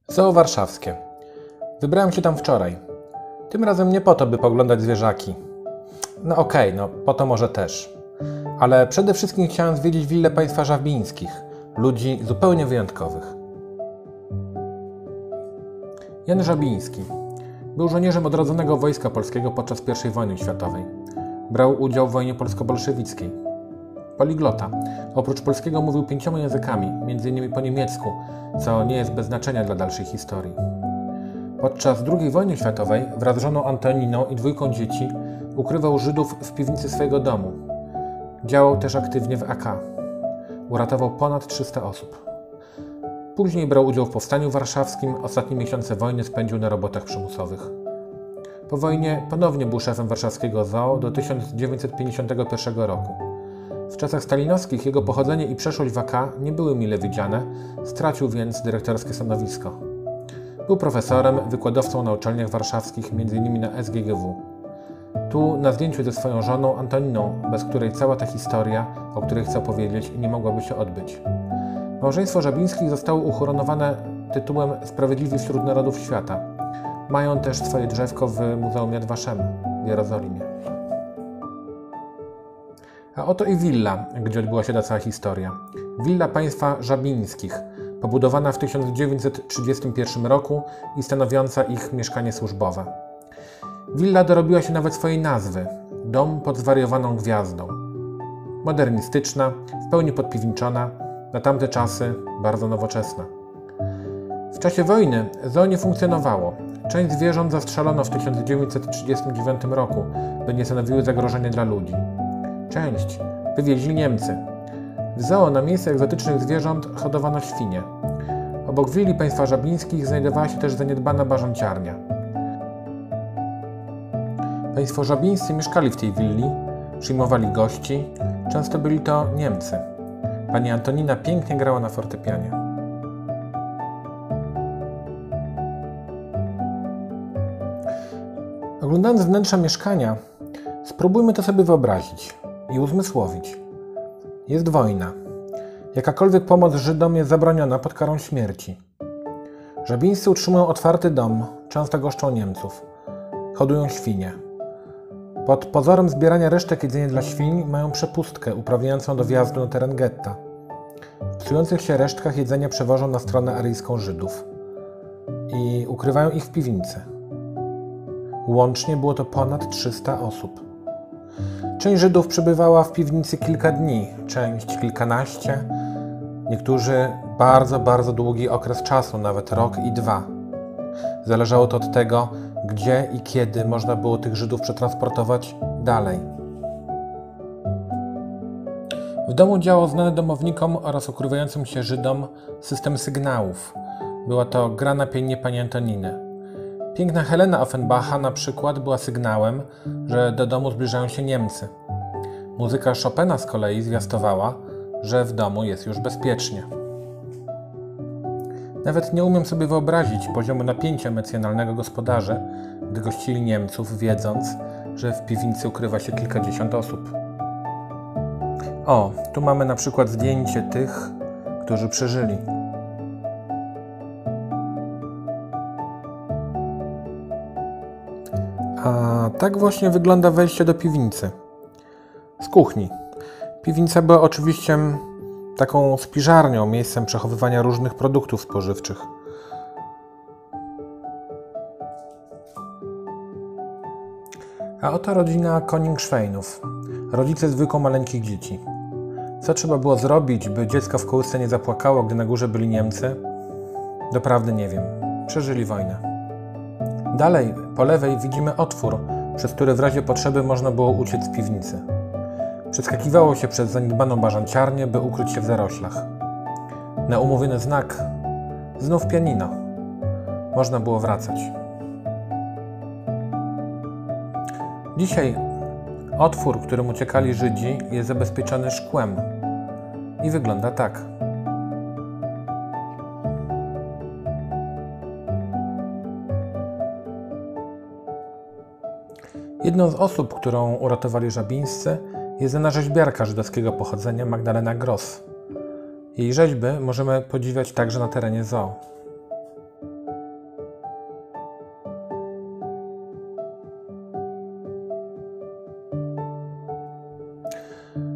Zoo warszawskie. Wybrałem się tam wczoraj. Tym razem nie po to, by poglądać zwierzaki. No okej, po to może też. Ale przede wszystkim chciałem zwiedzić willę państwa Żabińskich, ludzi zupełnie wyjątkowych. Jan Żabiński był żołnierzem odrodzonego Wojska Polskiego podczas I wojny światowej. Brał udział w wojnie polsko-bolszewickiej. Poliglota. Oprócz polskiego mówił 5 językami, m.in. po niemiecku, co nie jest bez znaczenia dla dalszej historii. Podczas II wojny światowej wraz z żoną Antoniną i 2 dzieci ukrywał Żydów w piwnicy swojego domu. Działał też aktywnie w AK. Uratował ponad 300 osób. Później brał udział w powstaniu warszawskim, ostatnie miesiące wojny spędził na robotach przymusowych. Po wojnie ponownie był szefem warszawskiego zoo do 1951 roku. W czasach stalinowskich jego pochodzenie i przeszłość w AK nie były mile widziane, stracił więc dyrektorskie stanowisko. Był profesorem, wykładowcą na uczelniach warszawskich, m.in. na SGGW. Tu na zdjęciu ze swoją żoną Antoniną, bez której cała ta historia, o której chcę powiedzieć, nie mogłaby się odbyć. Małżeństwo Żabińskich zostało uhonorowane tytułem Sprawiedliwi wśród Narodów Świata. Mają też swoje drzewko w Muzeum Yad Vashem w Jerozolimie. A oto i willa, gdzie odbyła się ta cała historia. Willa państwa Żabińskich, pobudowana w 1931 roku i stanowiąca ich mieszkanie służbowe. Willa dorobiła się nawet swojej nazwy – Dom pod zwariowaną gwiazdą. Modernistyczna, w pełni podpiwniczona, na tamte czasy bardzo nowoczesna. W czasie wojny zoo nie funkcjonowało. Część zwierząt zastrzelono w 1939 roku, by nie stanowiły zagrożenia dla ludzi. Część wywieźli Niemcy. W zoo na miejsce egzotycznych zwierząt hodowano świnie. Obok willi państwa Żabińskich znajdowała się też zaniedbana barzonciarnia. Państwo Żabińscy mieszkali w tej willi, przyjmowali gości, często byli to Niemcy. Pani Antonina pięknie grała na fortepianie. Oglądając wnętrza mieszkania, spróbujmy to sobie wyobrazić i uzmysłowić. Jest wojna. Jakakolwiek pomoc Żydom jest zabroniona pod karą śmierci. Żabińscy utrzymują otwarty dom, często goszczą Niemców. Hodują świnie. Pod pozorem zbierania resztek jedzenia dla świń mają przepustkę uprawniającą do wjazdu na teren getta. W psujących się resztkach jedzenia przewożą na stronę aryjską Żydów i ukrywają ich w piwnicy. Łącznie było to ponad 300 osób. Część Żydów przebywała w piwnicy kilka dni, część kilkanaście, niektórzy bardzo długi okres czasu, nawet rok i 2. Zależało to od tego, gdzie i kiedy można było tych Żydów przetransportować dalej. W domu działał znany domownikom oraz ukrywającym się Żydom system sygnałów. Była to gra na pianinie pani Antoniny. Piękna Helena Offenbacha na przykład była sygnałem, że do domu zbliżają się Niemcy. Muzyka Chopina z kolei zwiastowała, że w domu jest już bezpiecznie. Nawet nie umiem sobie wyobrazić poziomu napięcia emocjonalnego gospodarzy, gdy gościli Niemców, wiedząc, że w piwnicy ukrywa się kilkadziesiąt osób. O, tu mamy na przykład zdjęcie tych, którzy przeżyli. A tak właśnie wygląda wejście do piwnicy. Z kuchni. Piwnica była oczywiście taką spiżarnią, miejscem przechowywania różnych produktów spożywczych. A oto rodzina Koning-Szwejnów. Rodzice z 2 maleńkich dzieci. Co trzeba było zrobić, by dziecko w kołysce nie zapłakało, gdy na górze byli Niemcy? Doprawdy nie wiem. Przeżyli wojnę. Dalej, po lewej widzimy otwór, przez który w razie potrzeby można było uciec z piwnicy. Przeskakiwało się przez zaniedbaną barzonciarnię, by ukryć się w zaroślach. Na umówiony znak znów pianino. Można było wracać. Dzisiaj otwór, którym uciekali Żydzi, jest zabezpieczony szkłem i wygląda tak. Jedną z osób, którą uratowali Żabińscy, jest znana rzeźbiarka żydowskiego pochodzenia Magdalena Gross. Jej rzeźby możemy podziwiać także na terenie zoo.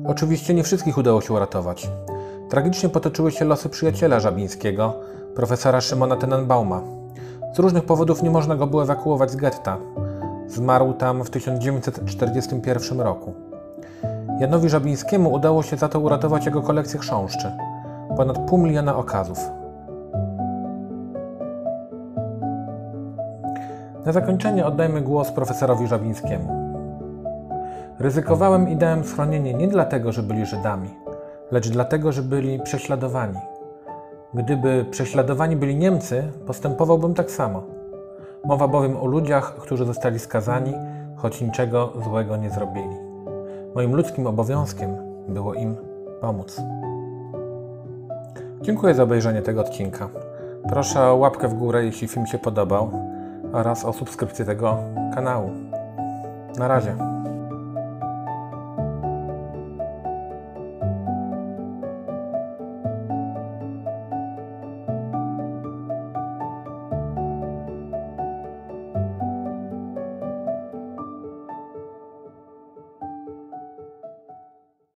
Oczywiście nie wszystkich udało się uratować. Tragicznie potoczyły się losy przyjaciela Żabińskiego, profesora Szymona Tenenbauma. Z różnych powodów nie można go było ewakuować z getta. Zmarł tam w 1941 roku. Janowi Żabińskiemu udało się za to uratować jego kolekcję chrząszczy. Ponad 500 000 okazów. Na zakończenie oddajmy głos profesorowi Żabińskiemu. Ryzykowałem i dałem schronienie nie dlatego, że byli Żydami, lecz dlatego, że byli prześladowani. Gdyby prześladowani byli Niemcy, postępowałbym tak samo. Mowa bowiem o ludziach, którzy zostali skazani, choć niczego złego nie zrobili. Moim ludzkim obowiązkiem było im pomóc. Dziękuję za obejrzenie tego odcinka. Proszę o łapkę w górę, jeśli film się podobał, oraz o subskrypcję tego kanału. Na razie.